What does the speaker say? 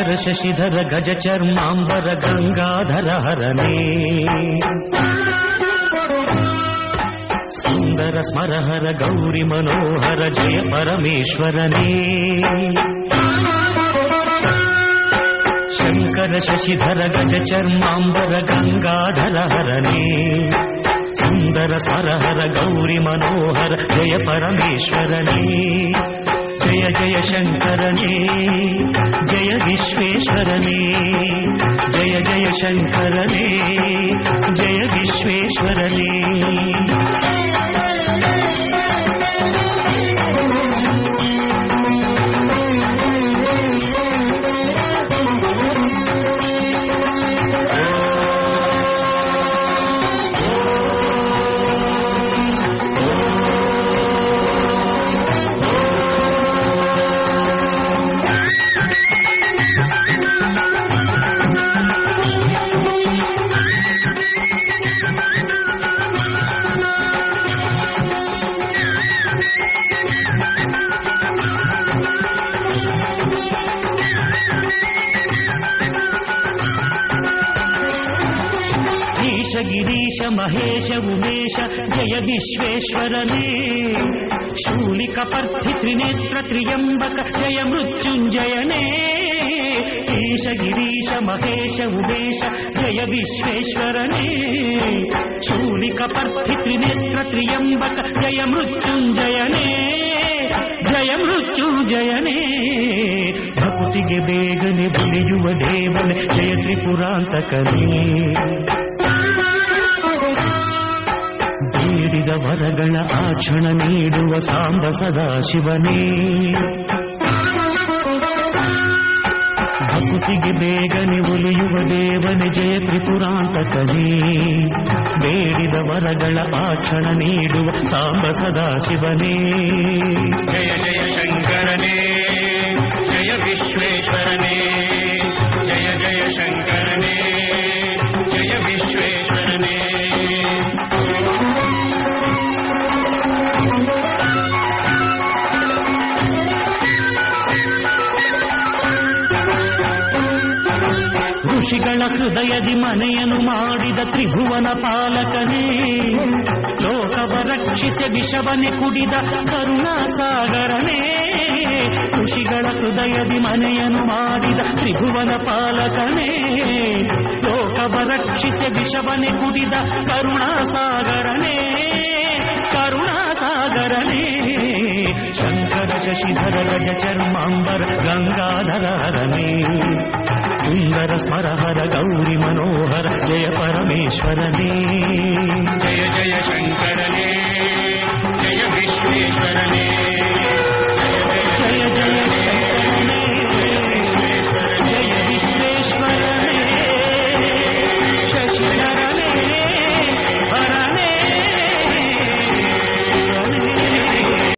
ಶಶಿಧರ ಗಜ ಚರ್ಮಾಂಬರ ಗಂಗಾಧರ ಹರನೇ ಸುಂದರ ಸ್ಮರಹರ ಗೌರಿ ಮನೋಹರ ಜಯ ಪರಮೇಶ್ವರನೇ ಶಂಕರ ಶಶಿಧರ ಗಜ ಚರ್ಮಾಂಬರ ಗಂಗಾಧರ ಹರನೇ ಸುಂದರ ಸ್ಮರಹರ ಗೌರಿ ಮನೋಹರ ಜಯ ಪರಮೇಶ್ವರನೇ ಜಯ ಜಯ ಶಂಕರನೇ ಜಯ ವಿಶ್ವೇಶ್ವರನೇ ಜಯ ಜಯ ಶಂಕರನೇ ಜಯ ವಿಶ್ವೇಶ್ವರನೇ ಗಿರೀಶ ಮಹೇಶ ಉಮೇಶ ಜಯ ವಿಶ್ವೇಶ್ವರನೇ ಶೂಲಿಕ ಪರ್ಥಿ ತ್ರಿನೇತ್ರ ತ್ರಿಯಂಬಕ ಜಯ ಮೃತ್ಯುಂಜಯನೇ ಈಶ ಗಿರೀಶ ಮಹೇಶ ಉಮೇಶ ಜಯ ವಿಶ್ವೇಶ್ವರನೇ ಶೂಲಿಕ ಪರ್ಥಿ ತ್ರಿನೇತ್ರ ತ್ರಿಯಂಬಕ ಜಯ ಮೃತ್ಯುಂಜಯನೇ ಜಯ ಮೃತ್ಯುಂಜಯನೇ ಭಕುತಿಗೆ ಬೇಗನೆ ಬಲಿಯುವ ದೇವನೇ ಜಯ ತ್ರಿಪುರಾಂತಕನೇ ಬೇಡಿದ ವರಗಳ ಆಕ್ಷಣ ನೀಡುವ ಸಾಂಬ ಸದಾಶಿವನೇ ಭಕುತಿಗೆ ಬೇಗನೆ ಒಲಿಯುವ ದೇವನೇ ಜಯ ತ್ರಿಪುರಾಂತಕನೇ ಬೇಡಿದ ವರಗಳ ಆಕ್ಷಣ ನೀಡುವ ಸಾಂಬ ಸದಾಶಿವನೇ ಜಯ ಜಯ ಶಂಕರನೇ ಜಯ ವಿಶ್ವೇಶ್ವರನೇ ಜಯ ಜಯ ಶಂಕರನೇ ಜಯ ವಿಶ್ವೇಶ್ವರನೇ ಋಷಿಗಳ ಹೃದಯದಿ ಮನೆಯನ್ನು ಮಾಡಿದ ತ್ರಿಭುವನ ಪಾಲಕನೇ ಲೋಕವ ರಕ್ಷಿಸಿ ವಿಷವನೆ ಕುಡಿದ ಕರುಣಾಸಾಗರನೇ ಋಷಿಗಳ ಹೃದಯದಿ ಮನೆಯನ್ನು ಮಾಡಿದ ತ್ರಿಭುವನ ಪಾಲಕನೇ ಲೋಕವ ರಕ್ಷಿಸಿ ವಿಷವನೆ ಕುಡಿದ ಕರುಣಾಸಾಗರನೇ ಕರುಣಾಸಾಗರನೇ ಶಂಕರ ಶಶಿಧರ ಗಜ ಚರ್ಮಾಂಬರ ಗಂಗಾಧರ ಹರನೇ ಸುಂದರ ಸ್ಮರಹರ ಗೌರಿ ಮನೋಹರ ಜಯ ಪರಮೇಶ್ವರನೇ ಜಯ ಜಯ ಶಂಕರನೇ